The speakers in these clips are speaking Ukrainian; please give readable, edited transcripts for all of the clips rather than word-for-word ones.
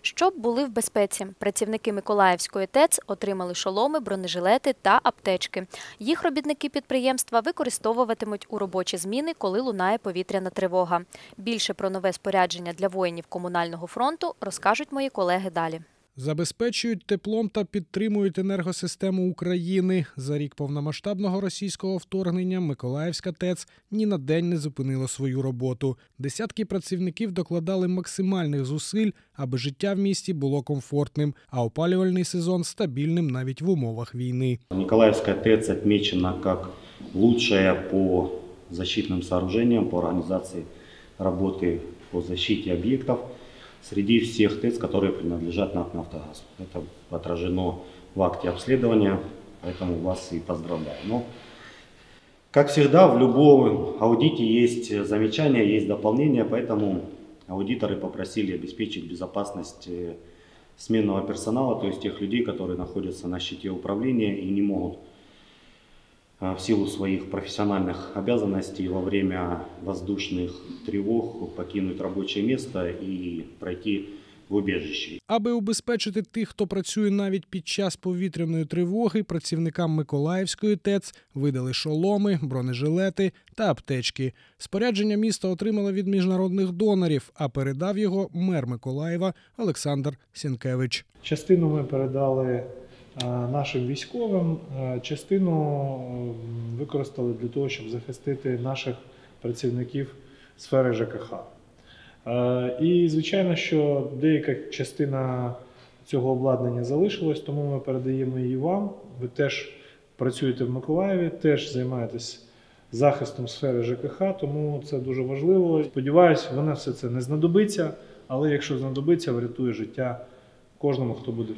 Щоб були в безпеці, працівники Миколаївської ТЕЦ отримали шоломи, бронежилети та аптечки. Їх робітники підприємства використовуватимуть у робочі зміни, коли лунає повітряна тривога. Більше про нове спорядження для воїнів комунального фронту розкажуть мої колеги далі. Забезпечують теплом та підтримують енергосистему України. За рік повномасштабного російського вторгнення Миколаївська ТЕЦ ні на день не зупинила свою роботу. Десятки працівників докладали максимальних зусиль, аби життя в місті було комфортним, а опалювальний сезон стабільним навіть в умовах війни. Миколаївська ТЕЦ відмічена як лучшая по защитным сооружениям, по организации работы по защите объектов среди всех ТЭЦ, которые принадлежат НАК «Нафтогаз». Это отражено в акте обследования, поэтому вас и поздравляю. Но, как всегда, в любом аудите есть замечания, есть дополнения, поэтому аудиторы попросили обеспечить безопасность сменного персонала, то есть тех людей, которые находятся на щите управления и не могут в силу своих профессиональных обязанностей во время воздушных тревог покинуть рабочее место и пройти в убежище. Аби убезпечити тих, хто працює навіть під час повітряної тривоги, працівникам Миколаївської ТЕЦ видали шоломи, бронежилети та аптечки. Спорядження місто отримало від міжнародних донорів, а передав його мер Миколаєва Олександр Сінкевич. Частину ми передали нашим військовим, частину використали для того, щоб захистити наших працівників сфери ЖКХ. І, звичайно, що деяка частина цього обладнання залишилась, тому ми передаємо її вам. Ви теж працюєте в Миколаєві, теж займаєтесь захистом сфери ЖКХ, тому це дуже важливо. Сподіваюсь, воно все це не знадобиться, але якщо знадобиться, врятує життя кожному, хто буде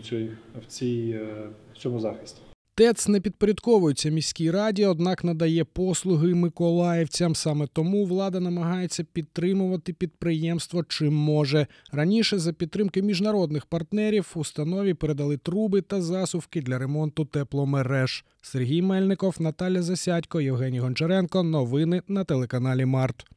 в цьому захисті. ТЕЦ не підпорядковується міській раді, однак надає послуги миколаївцям. Саме тому влада намагається підтримувати підприємство чим може. Раніше за підтримки міжнародних партнерів установі передали труби та засувки для ремонту тепломереж. Сергій Мельников, Наталя Засядько, Євгеній Гончаренко. Новини на телеканалі Март.